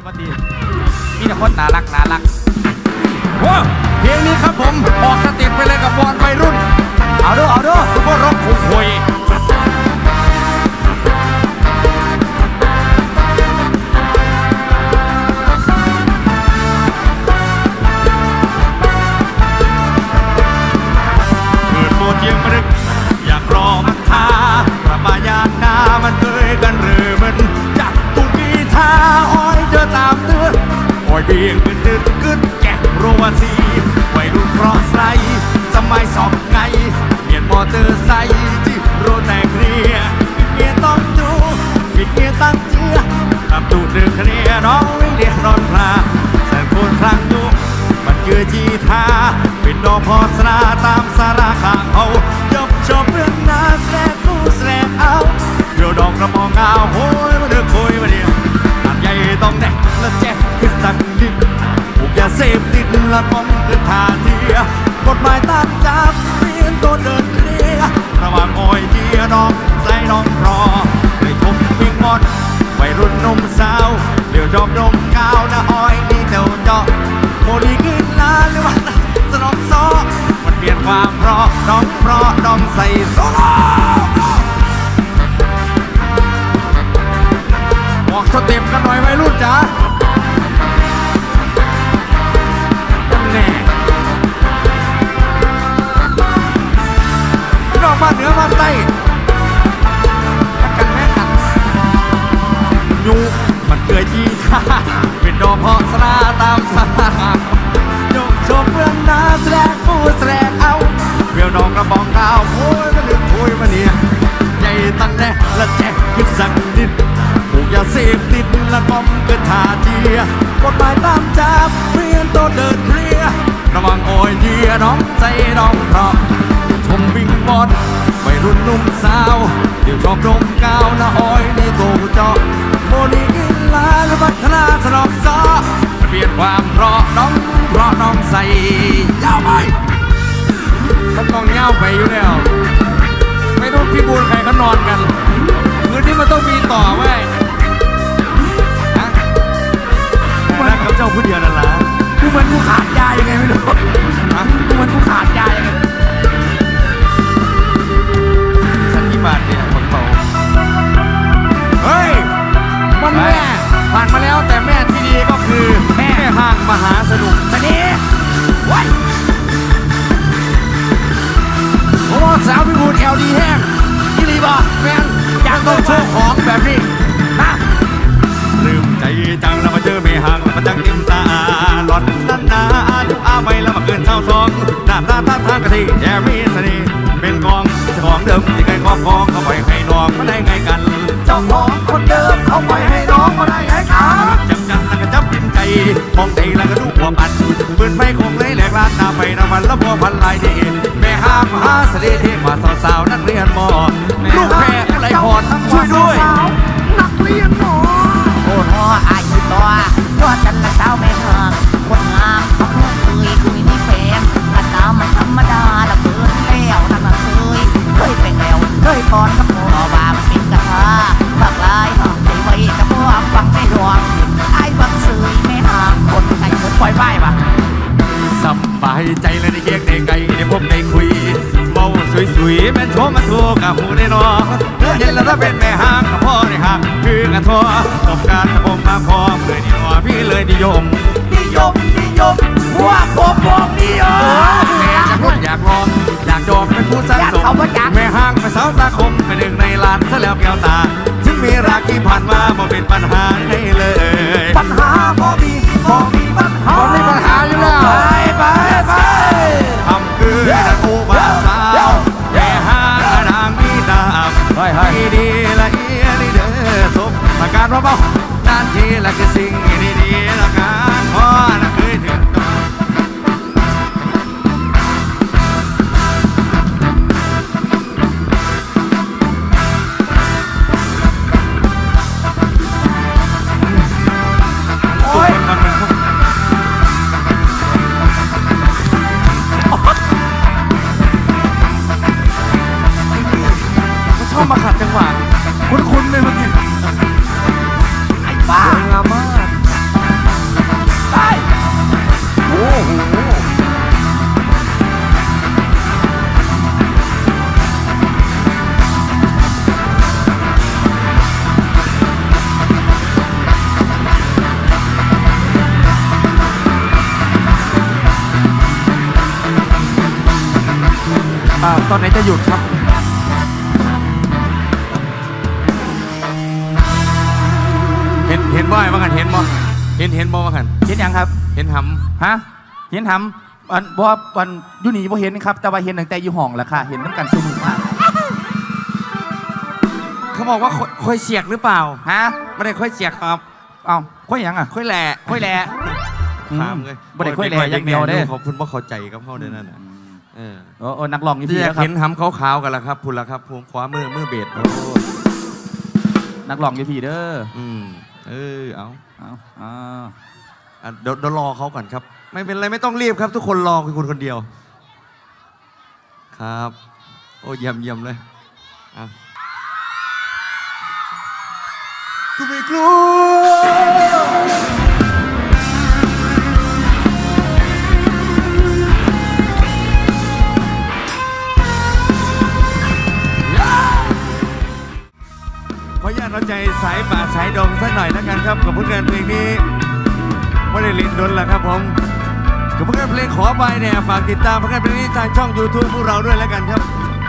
ก็ดีมีแต่คนน่ารักว้าวเพลงนี้ครับผมออกสเต็ปไปเลยกับบอลวัยรุ่นเอาดูทุกคนร้องคุยเกิดโมเทียงมรึกอยากรอมันทาประมาญาณนามันเคยกันหรือมันจักตุกีทาอ้อยเจอตามเตือนอ้อยเบียงกึดแกะโรวาซีวัยรุ่นเพราะใสสมัยสอบไงเปลี่ยนมอเตอร์ไซค์ที่โรแต่เคลียปิดเมียต้องดูปิดเมียตั้งเจือทำตูดเดือดเคลียน้องไม่เรียกนอนพลาแสนโคนครั้งยุมันเกือจีทาเป็นดอกพอสนาตามสาราข้างเขายบชมเรื่องนาแสลงกูแสลงเอาเดี๋ยวดอกกระมองเงาโหยมาเดือดโคุยมาเดียวตัดใหญ่ต้องแดกและแจ๊กคือสักดิบผูกยาเสพติดละป้องคือท่าเทียกฎหมายตามจับเปลี่ยนตัวเดินเคลียระหว่างอ้อยเดียน้องใส่น้องรอเลยชมวิ่งมอดวัยรุ่นนมสาวเดี๋ยวชอบนมก้าวนะอ้อยนี่เต่าเจาะโมลีกินลาหรือว่าสนองซอมันเปลี่ยนความเพราะน้องใส่โซโล่บอกสเต็ปกันหน่อยวัยรุ่นจ๋าแน่พี่น้องบ้านเหนือบ้านใต้กันแม่กันยูมันเกิดยีท่าเป็นดอกเพาะสนาตามสายกชมเรื่องนาแสลงกูแสลงเอาเวียวน้องกระบองข้าวโอ้ยมาดึงโอยมาเนี่ยใหญ่ตั้งแน่และแจ๊กคือสักนิดผูกยาเสพติดและป้อมเกิดท่าเทียกฎหมายตามจับเปลี่ยนตัวเดินเคลียระวังโอยเดียน้องใจน้องเพราะชมวิ่งบอลวัยรุ่นนุ่มสาวเดี๋ยวชอบดมกาวนะอ้อยนี่โตเจาะโมลีกินลาหรือพัฒนาสนองซอเปลี่ยนความเพราะน้องใส่ยาวไปต้องมองเงาไปอยู่แล้วไม่ต้องพี่บูลใครเขานอนกันคืนนี้มันต้องมีต่อไว้นะรักกับเจ้าผู้เดียวนั่นแหละกูเหมือนกูขาดยายังไงไม่รู้กูเหมือนกูขาดยายังไงสันนิบาตเนี่ยคนเบาเฮ้ยมันแม่ผ่านมาแล้วแต่แม่ที่ดีก็คือแม่ห้างมหาสนุกชนีไว้โอ้สาวพี่บูลแอลดีแห้งที่ดีบ่แม่อยากต้องโชว์ของแบบนี้นะลืมใจจังแล้วมาเจอแม่ห้างแล้วมาจังจิ้มตาหลอนนั่นนาทุกอาไปแล้วมาเกินเท่าสองหน้าตาท่าทางกะทิแย่มีเสน่ห์เป็นกองเจ้าของเดิมที่เคยครอบครองเขาไปให้น้องมาได้ไงกันเจ้าของคนเดิมเขาไปให้น้องมาได้ไงกันจับแล้วก็จับยิ้มใจมองใจแล้วก็ดูหัวปัดปืนไฟคงเลยแหลกลานหน้าไฟน้ำมันแล้วพวพันลายดีแม่ห้ามมหาเสน่ห์ที่มาสาวนักเรียนม.ลูกแพร่ไรพรช่วยด้วยนักเรียนม.โอ้โหอายุตัวจันละเจ้าไม่ห่างคนงามเขาเคยมีแฟนอาตามันธรรมดาละเกินแล้วนั่นเคยไปแล้วเคยปอนกับหมอว่ามันเป็นกระทาบักลายห้องใจไว้กับพวกฟังไม่รวมไอ้บังซื้อไม่ห่างคนไก่คนปล่อยไหวปะสบายใจเลยได้เกียกได้ไก่ได้พบได้คุยเมาสวยๆแม่นโชมมาทั่วกับหูได้นอเย็นแล้วถ้าเป็นแม่ห้างกับพ่อได้ห่างคือกระทั่วตบการตะบงมาพอเมื่อนี่ว่าพี่เลยนิยมว่าผมบอกนิยมแม่จะรุ่นอยากลองอยากดอกเป็นผู้สร้างสมแม่ห้างเป็นสาวตาคมเป็นหนึ่งในล้านซะแล้วแก้วตาถึงมีรักที่ผ่านมาบ่เป็นปัญหาให้เลยปัญหาบ่มีปัญหาอยู่แล้วไปทำคือนักผู้บ่าวสาวแม่ห้างนางมีดาบดีละเอียดเด้อสมประการเบาๆนานทีละคือสิ่งดีๆละกันพอนะเคยถึงชอบมาขัดจังหวะคุ้นๆเลยเมื่อกี้ไอ้บ้างามมากตอนไหนจะหยุดครับเห็นบ่อยว่ากันเห็นบ่ว่ากันเห็นยังครับเห็นหำฮะเห็นหำวันยูนี่บ่เห็นครับแต่ว่าเห็นตั้งแต่อยู่ห้องแหละค่ะเห็นน้ำกันสนุกมากเขาบอกว่าค่อยเสียกหรือเปล่าฮะไม่ได้ค่อยเสียกครับเอาค่อยยังอ่ะค่อยแหล่ถามเลยไม่ได้ค่อยแหล่อย่างเดียวเด้ขอบคุณว่าเข้าใจกับเขาเด้นั่นน่ะนักร้องนี่พี่แล้วครับเห็นหำขาวๆกันแล้วครับพุ่นละครับผมขวามือเบ็ดนักร้องนี่พี่เด้อเอาเดี๋ยวรอเขาก่อนครับไม่เป็นไรไม่ต้องรีบครับทุกคนรอคุณคนเดียวครับโอ้เยี่ยมเลยกูไม่กลัวขออนุญาตเอาใจสายป่าสายดงสักหน่อยแล้วกันครับกับผลงานเพลงนี้ไม่ได้ลิ้นดนละครับผมกับผลงานเพลงขอไปเนี่ยฝากติดตามผลงานเพลงนี้ทางช่อง YouTube พวกเราด้วยแล้วกันครับ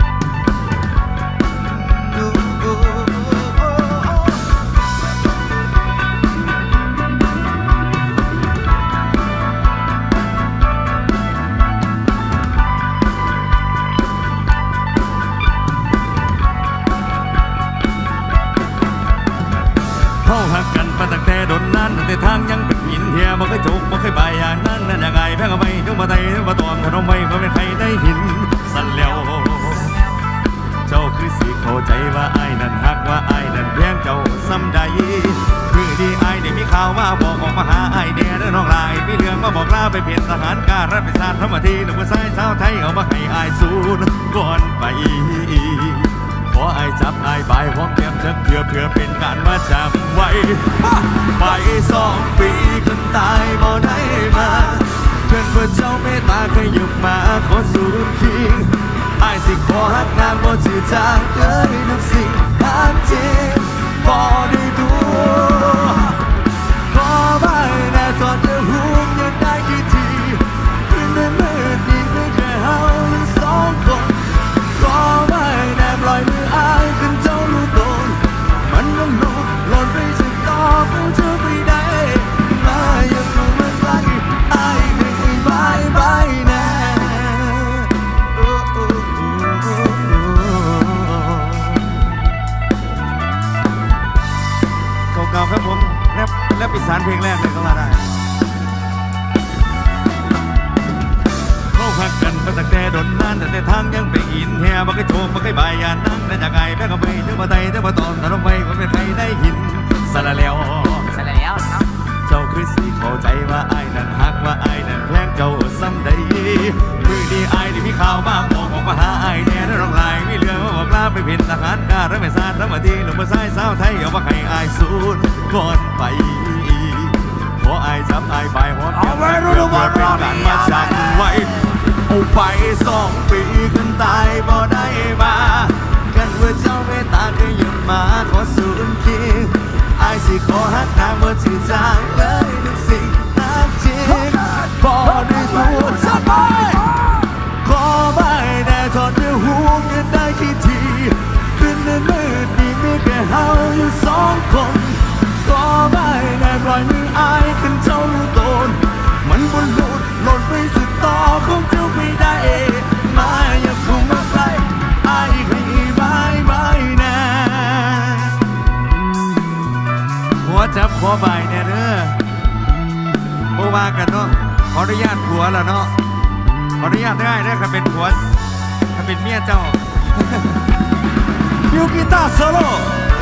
หักกันมาตั้งแต่โดนนั้นตั้งแต่ทางยังเป็นหินเทียบ่เคยโจกบ่เคยใบอย่างนั้นนั่นยังไงแพ้ก็ไม่ถึงมาไต่ถึงมาตอมขนมไม่ก็เป็นใครได้หินสั่นแล้วเจ้าคือสิเข้าใจว่าไอ้นั่นหักว่าไอ้นั่นแพงเจ้าซ้ำใดคือดีไอ้เนี่ยมีข่าวว่าบอกออกมาหาไอ้เนี่ยน้องลายมีเรื่องมาบอกลาไปเปลี่ยนทหารการัฐเป็นศาสตร์ธรรมทีหนุ่มชายชาวไทยเอามาให้ไอ้สูนก่อนไปขอไอ้จับไอ้ใบห้องเตรียมจักเพื่อเป็นการมาจำไว้ไป2 ปีคนตายบ่ได้มาเพื่อนเพื่อเจ้าเมตตาเคยหยุดมาขอสูญคิงไอ้สิขอหักนางบ่จืดจางเลยทุกสิ่งหักจริงบ่ได้ดูขอไปแน่ตอนเธอหุ่นยังได้กี่ทีคืนนั้นมืดดีไม่แค่เฮา2 คนขอไปแน่ปล่อยมืออ้ายขึ้นเจ้าลูกโดนมันน้ำลูกหล่นไปจากต่อกูจะไปได้มาอย่าเข้ามาใกล้อ้ายให้บายแน่เก่าๆครับผมแรปอีสานเพลงแรกเลยก็ว่าได้เขาหักกันมาตั้งแต่โดนนานแต่ทางยังไปอินแห่บ่เคยโชคบ่เคยใบยานั่งนั่นยังไงแพ้ก็ไม่ถึงมาไต่ถึงมาตอนถ้าลงไปก็เป็นใครได้หินสละแล้วครับเจ้าคือสิเข้าใจว่าไอ้นั่นหักว่าไอ้นั่นแพงเจ้าซ้ำใดมือดีไอ้ที่มีข่าวมาบอกออกมาหาไอ้แน่ร้องลายมีเรื่องมาบอกลาไปเป็นทหารการรัฐไม่ทราบทั้งมาทีหนุ่มชายสาวไทยเอามาให้ไอ้สูญก่อนไปขอไอ้จับไอ้ใบหอดเพื่อเป็นการมาจับไว้เอาไป2 ปีขึ้นตายบ่ได้มากันเพื่อเจ้าเมตตาเคยหยุดมาขอสูญคิงไอ้สิขอหักนางบ่จืดจางเลยทุกสิ่งหักจริงบ่ได้พูดสักใบขอใบแน่ทอดเรื่องหูกันได้กี่ทีคืนนั้นมืดดีมีแค่เฮาอยู่2 คนขอใบแน่ปล่อยมืออ้ายขึ้นเจ้าลูกโดนมันบนหลุดหล่นไปสุดต่อคงจะไม่ได้มาอย่าเข้ามาใกล้อ้ายให้บายแน่หัวจับขอใบแน่เด้อโบว่ากันเนาะขออนุญาตผัวแล้วเนาะขออนุญาตได้ถ้าเป็นผัวถ้าเป็นเมียเจ้ามิวกีตาร์โซโล่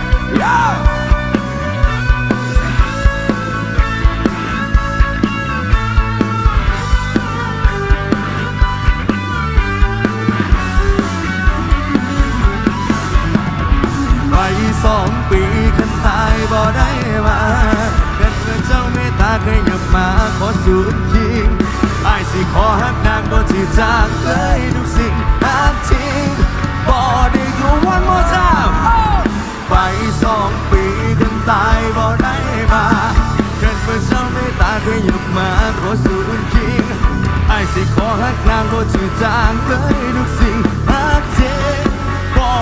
ไป2 ปีคันตายบ่ได้มากันเพื่อเจ้าเมตตาเคยหยุดมาขอสูญคิงไอ้สิขอหักนางบ่จืดจางเลยทุกสิ่งหักจริงบ่ได้ดู one more time ไป2 ปีกันตายบ่ได้มากันเพื่อเจ้าเมตตาเคยหยุดมาขอสูญคิงไอ้สิขอหักนางบ่จืดจางเลยทุกสิ่งหัก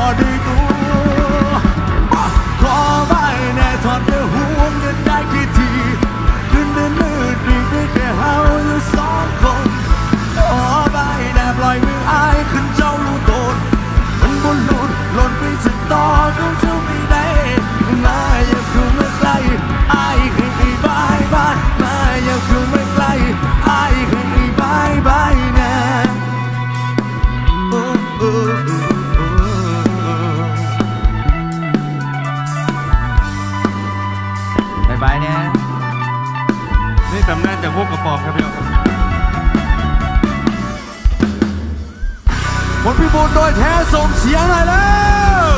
ได้ตัวขอใบแน่ทอดเดือห่วงกันได้กี่ทีคืนเดือนมืดดีได้แค่เฮาอยู่สองคนขอใบแน่ปล่อยมืออายขึ้นเจ้าลูกโดนมันบนหลุดหล่นไปถึงต่อของเจ้าไม่ได้มาอย่าคือไม่ไกลอายให้บายบายมาอย่าคือไม่ไกลอายให้บายบายนะบายบายเนี่ยนี่ตำนานจากพวกกระป๋องครับพี่น้องคนพี่บุญโดยแท้ส่งเสียงหน่อยแล้ว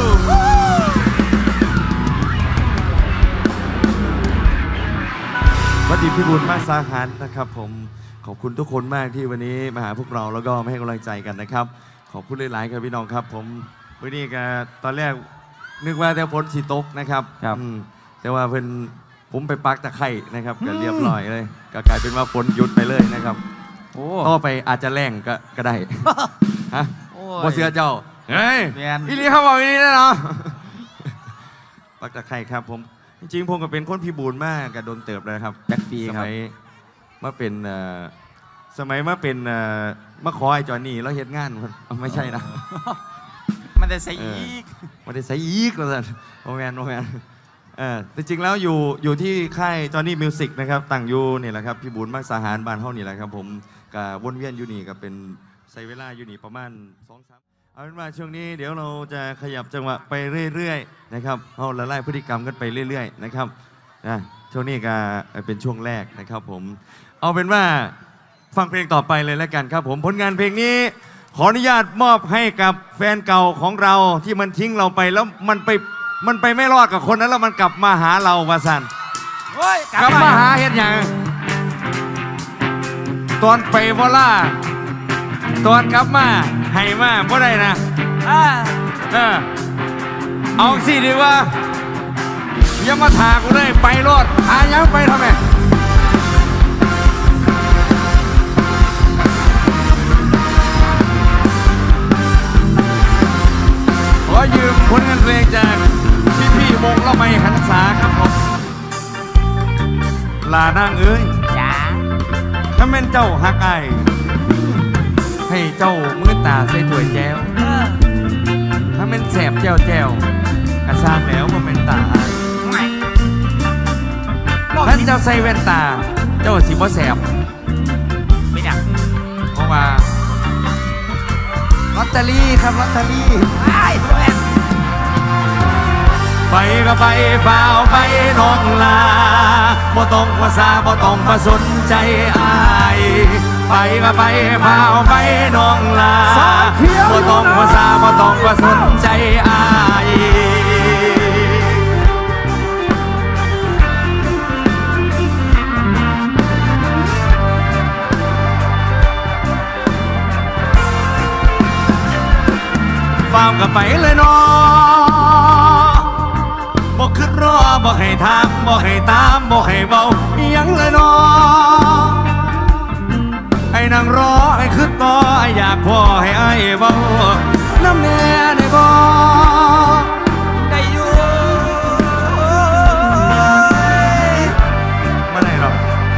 วัดดีพี่บุญมากสาหัสนะครับผมขอบคุณทุกคนมากที่วันนี้มาหาพวกเราแล้วก็มาให้กำลังใจกันนะครับขอบคุณหลายๆครับพี่น้องครับผมวันนี้ก็ตอนแรกนึกว่าแต่ฝนสีตกนะครับแต่ว่าเพิ่นผมไปปักตะไคร่นะครับก็เรียบร้อยเลยก็กลายเป็นว่าฝนหยุดไปเลยนะครับต่อไปอาจจะแรงก็ได้ฮะบ่เสือเจ้าเฮ้ยอีนี่เขาบอกอีนี่แน่นอนปักตะไคร่ครับผมจริงๆผมก็เป็นคนพิบูลมากกับโดนเติบเลยครับแจ็คปีครับมาเป็นสมัยมาเป็นมาขอไอ้จอนี่แล้วเฮ็ดงานไม่ใช่นะมันได้ใส่อีกมันได้ใส่อีกแล้วสิโอแมนจริงๆแล้วอยู่ที่ค่ายจอนี่มิวสิกนะครับตั้งอยู่นี่แหละครับพี่บุญมากสาหารบ้านเฮานี่แหละครับผมกับวนเวียนอยู่นี่ก็เป็นใช้เวลาอยู่นี่ประมาณ 2-3 เอาเป็นว่าช่วงนี้เดี๋ยวเราจะขยับจังหวะไปเรื่อยๆนะครับเอาละลายพฤติกรรมกันไปเรื่อยๆนะครับช่วงนี้ก็เป็นช่วงแรกนะครับผมเอาเป็นว่าฟังเพลงต่อไปเลยแล้วกันครับผมผลงานเพลงนี้ขออนุญาตมอบให้กับแฟนเก่าของเราที่มันทิ้งเราไปแล้วมันไปไม่รอดกับคนนั้นแล้วมันกลับมาหาเราวาสันกลับมาหาเห็นอย่างตอนไปวอล่าตอนกลับมาให้มาบ่ได้นะเอาสิดีว่าอย่ามาถากูเลยไปรอดหายังไปทำไมขอยืมผลงานเพลงจากพี่วงละไมหันษาครับผมลานางเอ้ยจ้าถ้าแม่นเจ้าหักไอให้เจ้ามือตาใส่ถ้วยแก้วถ้าแม่นแสบแจ้วกระซางแล้วว่าเป็นตาถ้าเจ้าใส่แว่นตาเจ้าสิบ่แสบไม่ดักเพราะว่าลอตเตอรี่ครับลอตเตอรี่ไปก็ไปเฝ้าไปน้องลาบ่ต้องภาษาบ่ต้องมาสนใจอายไปก็ไปเฝ้าไปน้องลาบ่ต้องภาษาบ่ต้องมาสนใจอายเฝ้าก็ไปเลยน้องบ่ขึ้นรอบ่ให้ทางบ่ให้ตามบ่ให้เบายังเลยน้องไอ้นางรอไอ้ขึ้นต่อไอ้อยากพ่อให้ไอ้เบาน้ำแน่ได้บ่ได้อยู่ไม่ได้หรอก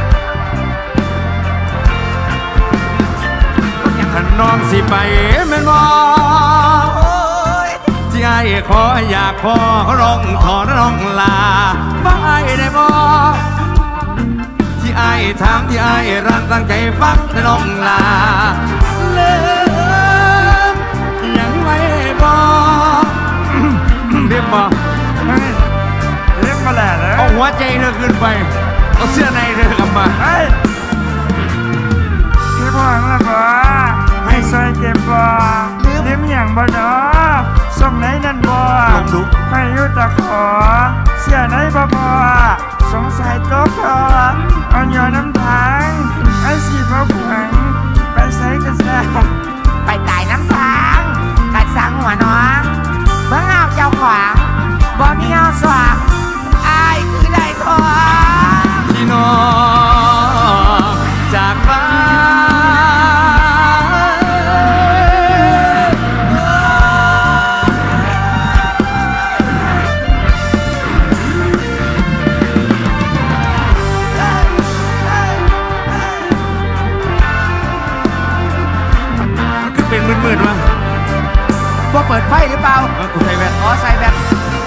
ถ้าน้องสิไปแม่นบ่ที่ไอ้ขออยากขอร้องขอร้องลาบ้าไอ้ได้บ่ที่ไอ้ถามที่ไอ้รักตั้งใจฟังแต่น้องลาเลิกยังไม่บ่เรียบบ่เรียบมาแล้วเอาหัวใจเธอขึ้นไปเอาเสื้อในเธอกลับมาพี่พ่อแล้วบ่ให้ซอยเก็บบ่เลี้ยงอย่างบ่เนาะส่งไหนนั่นบ่ให้ยุตะขอเสียไหนบ่บ่สงสัยโต๊ะขอเอาหยอน้ำทางไอ้สีบ่ขวังไปใส่กระแสไปตายน้ำทางกัดสังหัวน้องเมื่อเอาเจ้าขวางบ่มีเอาสว่างอายคือได้ทองที่น้องจากบ้านปิดไฟหรือเปล่ากูใส่แว่นอ๋อใส่แบต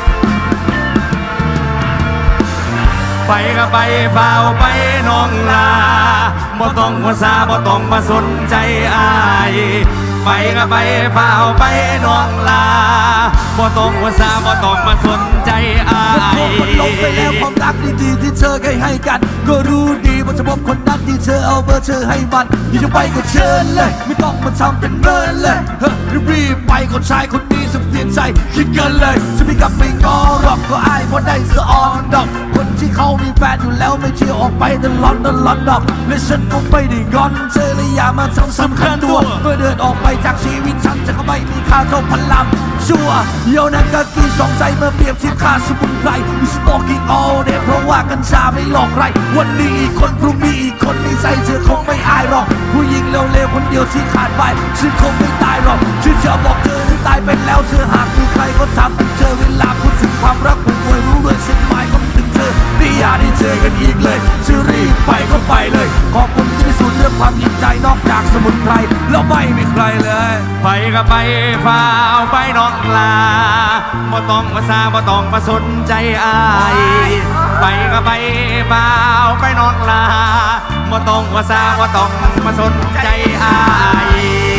ไปก็ไปเฝ้าไปน้องลาบ่ต้องมาซาบ่ต้องมาสนใจอายไปก็ไปเฝ้าไปน้องลาบ่ต้องมาซาบ่ต้องมาสนใจอายมันลงไปแล้วความรักดีๆที่เธอเคยให้กันก็รู้ดีว่าจะพบคนนั้นที่เธอเอาเบอร์เธอให้มันที่จะไปก็เชิญเลยไม่ต้องมาทำเป็นเมินเลยรีบไปคนชายคนนี้สำเนียงใจคิดกันเลยจะไม่กลับไม่งอหรอกก็อายเพราะได้สะออนดอกคนที่เขามีแฟนอยู่แล้วไม่เที่ยวออกไปตลอดดอกและฉันก็ไม่ได้งอนเธอเลยอย่ามาทำสำคัญตัวเมื่อเดินออกไปจากชีวิตฉันจะก็ไม่มีค่าเท่าพลังชัวโยนันกากีสองใจเมื่อเปรียบเทียบค่าสมุนไพร We smoking all day เพราะว่ากัญชาไม่หลอกใครวันนี้อีกคนพรุ่งนี้อีกคนในใจเธอคงไม่อายหรอกผู้หญิงเร็วๆคนเดียวที่ขาดไปฉันคงไม่ตายหรอกฉันจะบอกเธอที่ตายไปแล้วเธอหากมีใครก็ทำเธอเวลาพูดถึงความรักผมควรรู้ด้วยฉันหมายความถึงเธอไม่อยากได้เจอกันอีกเลยจะรีบไปก็ไปเลยขอบคุณที่สุดเรื่องความยิ่งใจนอกจากสมุนไพรแล้วไม่มีใครเลยไปก็ไปเฝ้าไปน้องลาบ่ต้องมาซาบ่ต้องมาสนใจอายไปก็ไปเฝ้าไปน้องลาบ่ต้องมาซาบ่ต้องมาสนใจอาย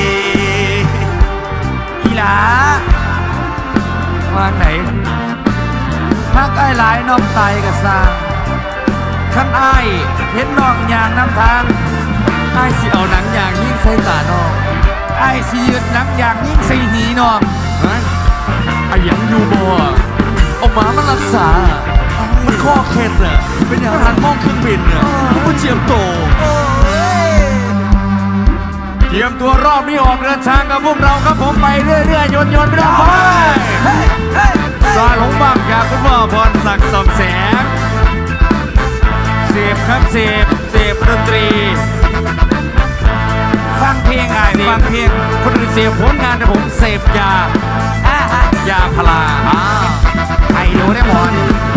อีหลาวางไหนพักไอ้หลายน้องตายกับซาขั้นไอ้เห็นน้องอย่างน้ำทางไอ้สิเอาหนังอย่างยิ่งใส่ตาน้องไอ้สิยืดหนังอย่างยิ่งใส่หีน้องไอ้ยังอยู่บ่เอาหมามารักษามันข้อเคล็ดอะเป็นอย่างหันมองเครื่องบินอะมันเจียมโตเตรียมตัวรอบนี้ออกเดินทางกับพวกเราครับผมไปเรื่อยๆโยนไปแล้วไปซาหลงบ้างจากคุณพ่อพรศักดิ์ส่องแสงเสพครับเสพดนตรีฟังเพลงฟังเพลงคนอื่นเสพผลงานแต่ผมเสพยาพลาใครรู้ได้หมด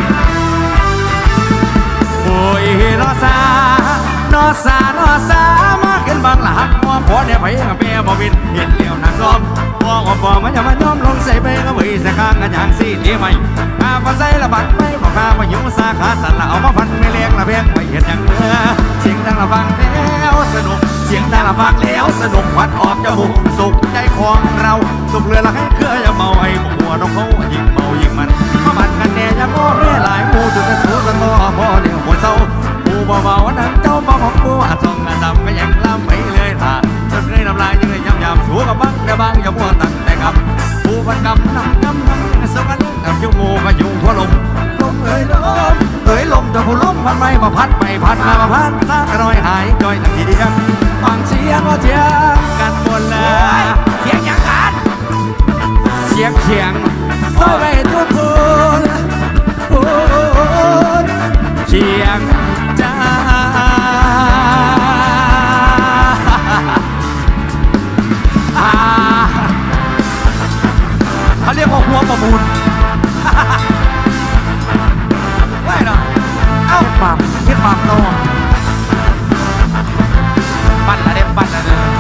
โอ้ยนอซามาขึ้นบางหลักมัวพอเนี่ยไปกับแม่บ่วินเห็นเลี้ยวนักซ้อมมองออกบ่มันจะมาย้อมลงใส่ไปก็ไม่ใส่ข้างกันอย่างสี่ที่ไม่มาใส่ละบัดไม่บอกข้ามายุ่งสาขาสันละเอามาฟันไม่เลี้ยงละเพียงไม่เห็นอย่างเนื้อเสียงดังละฟังแล้วสนุกเสียงดังละฟังแล้วสนุกควันออกจมูกสุขใจของเราสุกเรือละให้เครืออย่าเมาไอ้หัวน้องเขายิ่งเมายิ่งมันกันแน่ยังโง่เรื่อหลายมูจุดกระสูกันต่อพอเดี๋ยวหัวเศร้าผู้เบาๆนั้นเจ้าบ่ของกูอาจต้องดำก็ยังล้ำไปเลยท่าจนเคยน้ำลายยังเลยยำสูกับบังแต่บางอย่ามัวตั้งแต่กับผู้บันกำน้ำสกันกับยุ่งงูก็ยุ่งเพราะลมเอ้ยลมแต่ผู้ลมพัดไปมาพัดไปพัดมาพัดตากระน้อยหายจอยทันทีเดียวฟังเสียงก็เถียงกันบนเลยเสียงอย่างกันเสียงซอยไปทุกคนเสียงจ้าเขาเรียกว่าหัวประมูลไม่หรอกเอ้าเก็บปากโตปั่นละเด็บปั่นละเด็บ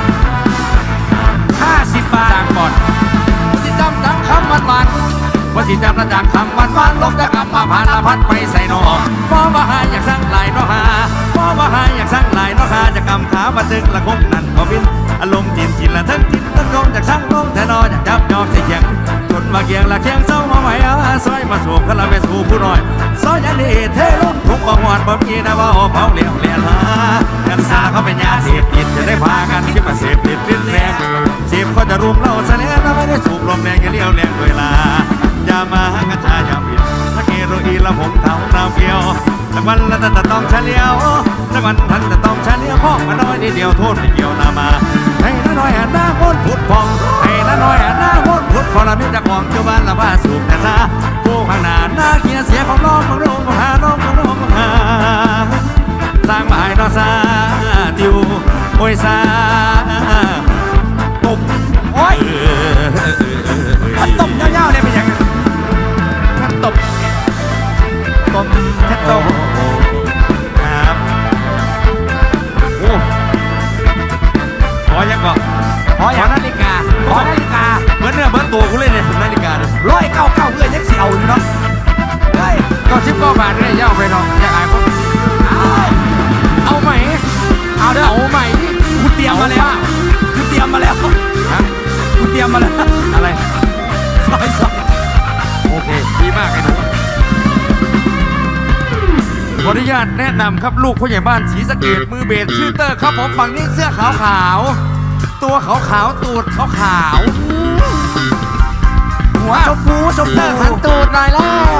50 บาทจากก่อนวันที่จำดังคำวันวันที่จำระจากคำวันลบจะกลับมาผ่านละพัดไปใส่นอพ่อมาหาอยากสร้างลายนอหาพ่อมาหาอยากสร้างลายนอหาจะกำขาบันทึกละคงนั่นพอบินอารมณ์จินละทั้งจินทั้งลมจากช่างลมแต่นออยากจับยอมใส่เคียงจนมาเคียงละเคียงเศร้ามาไหวซอยมาสูบกันละไปสู่ผู้น้อยซอยยันดีเทลงทุกบังวันบ่มีนะว่าเผาเหลี่ยวเลี้ยหากันซาเขาเป็นยาเสพติดจะได้พากันที่มาเสพติดลิ้นแรงเสพเขาจะรุมเราเสน่ห์แล้วไม่ได้สูบลมแรงอย่าเลี้ยวแรงด้วยลาอย่ามากัญชาอย่าผิดถ้าเกโรอีละผมเท่าน้ำเฟียวแต่วันละแต่ต้องเฉลียวแต่วันทันแต่ต้องเฉลียวข้องมาน้อยนิดเดียวโทษไม่เกี่ยวนามาให้น้อยหันหน้าโคตรผุดพองให้น้อยหันหน้าโคตรผุดพอละมิจะของเจ้าบ้านละว่าสูบแต่ซาผู้ข้างหน้าหน้าเขียเสียของน้องมึงรู้มึงหาน้องมึงรู้มึงหาสร้างบ่ายนอซาติวโอยซาตุบโอ้ยตบยาวๆเลยเป็นยังไงแค่ตบแค่ตบครับโอ้ขอยังก่อนขอนาฬิกาเหมือนเนื้อเหมือนตัวกูเลยเนี่ยมาแล้วฮะกูเตรียมมาแล้วอะไรซอยสองโอเคดีมากไอ้หนูขออนุญาตแนะนำครับลูกผู้ใหญ่บ้านศรีสะเกษมือเบสชื่อเตอร์ครับผมฝั่งนี้เสื้อขาวๆตัวขาวๆตูดขาวๆหัวชมพูชมเตพูอร์ขันตูดหน่อยแล้ว